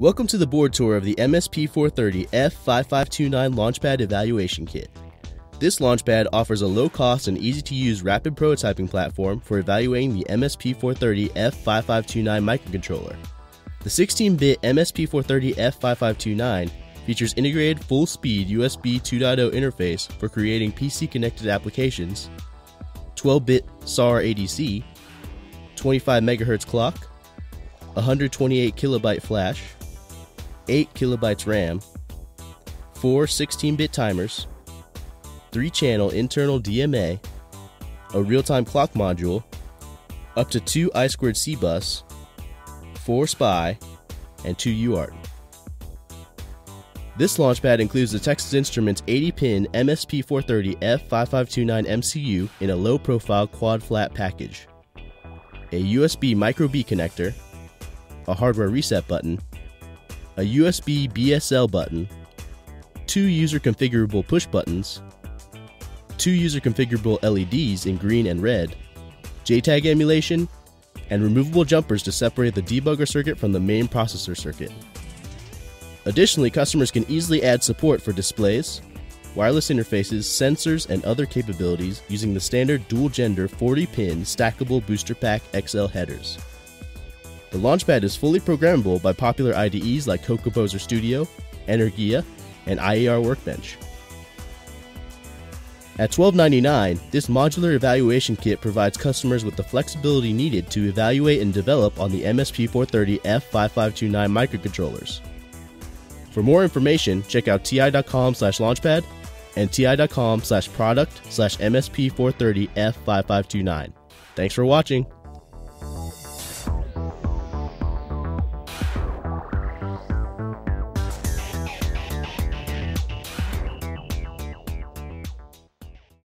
Welcome to the board tour of the MSP430 F5529 Launchpad Evaluation Kit. This launchpad offers a low-cost and easy-to-use rapid prototyping platform for evaluating the MSP430 F5529 microcontroller. The 16-bit MSP430 F5529 features integrated full-speed USB 2.0 interface for creating PC-connected applications, 12-bit SAR ADC, 25 MHz clock, 128 KB flash, 8 KB RAM, 4 16-bit timers, 3-channel internal DMA, a real-time clock module, up to 2 I2C bus, 4 SPI, and 2 UART. This launchpad includes the Texas Instruments 80-pin MSP430 F5529 MCU in a low-profile quad-flat package, a USB micro-B connector, a hardware reset button, a USB BSL button, 2 user-configurable push buttons, 2 user-configurable LEDs in green and red, JTAG emulation, and removable jumpers to separate the debugger circuit from the main processor circuit. Additionally, customers can easily add support for displays, wireless interfaces, sensors, and other capabilities using the standard dual-gender 40-pin stackable Booster Pack XL headers. The launchpad is fully programmable by popular IDEs like CodeComposer Studio, Energia, and IAR Workbench. At $12.99, this modular evaluation kit provides customers with the flexibility needed to evaluate and develop on the MSP430 F5529 microcontrollers. For more information, check out ti.com/launchpad and ti.com/product/MSP430 F5529. Thanks for watching.